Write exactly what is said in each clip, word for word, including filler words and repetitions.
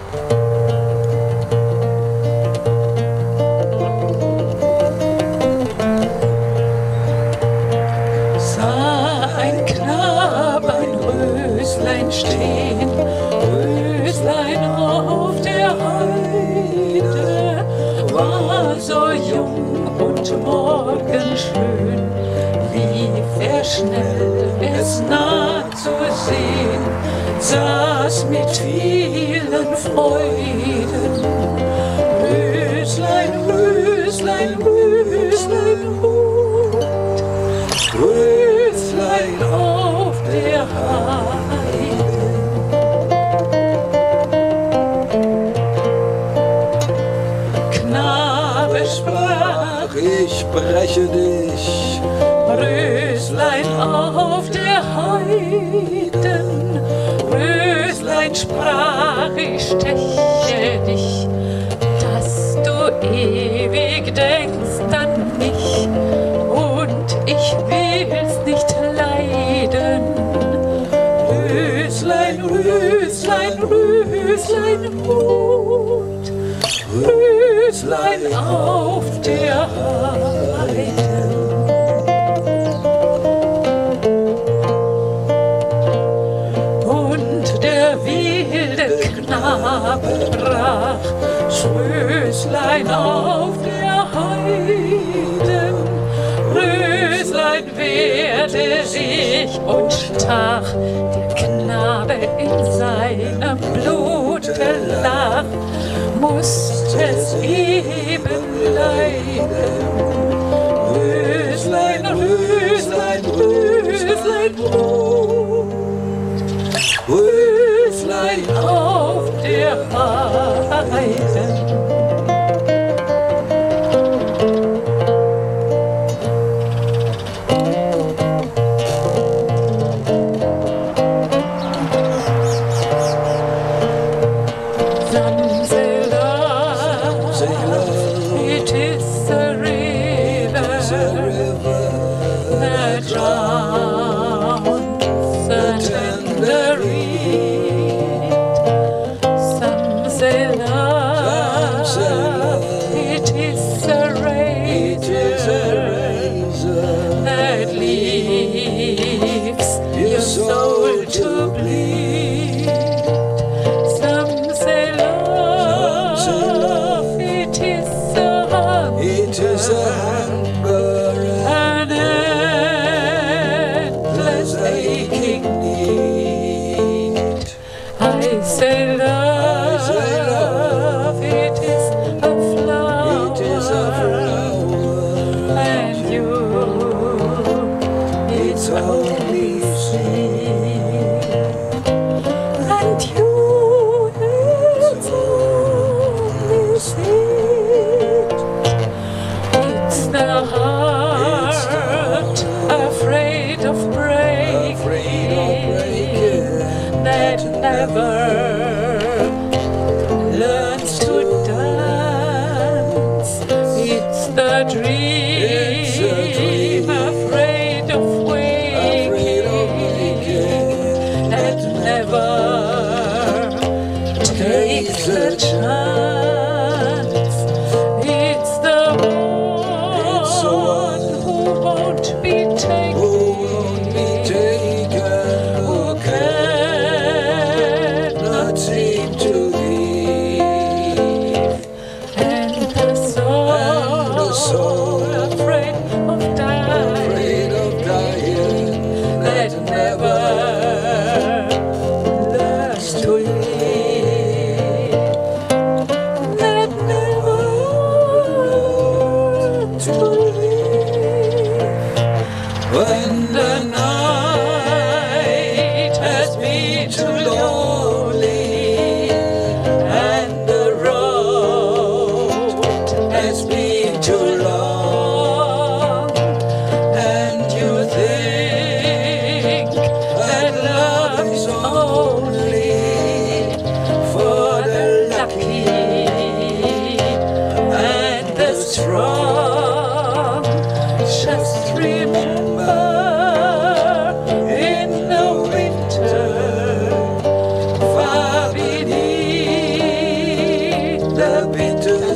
Stehen, Röslein auf der Heide, war so jung und morgenschön, lief er schnell, es nah zu sehen, saß mit vielen Freuden. Röslein, Röslein, Röslein, Hut, Röslein auf der Heide. Ich breche dich, Röslein auf der Heiden, Röslein sprach, ich steche dich, dass du ewig denkst an mich, und ich will's nicht leiden. Röslein, Röslein, Röslein, Hut, Röslein auf der Heide. Und der wilde Knabe brach Röslein auf der Heide. Röslein wehrte sich und stach, der Knabe in seinem Blute lag, musste es eben leiden. Röslein, Röslein, Röslein, Rot, Röslein auf der Heide.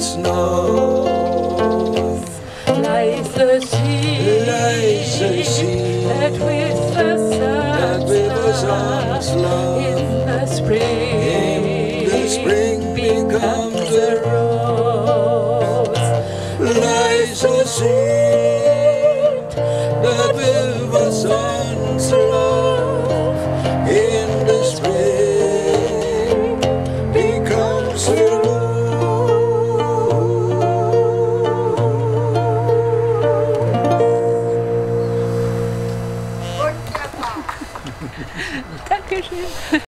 noch. Leise sie, Leise sie, that with the that with the sun's sun's love, in the spring, in the spring becomes a rose. leise sie, that with the sun's love, in the spring becomes a rose. Dankeschön.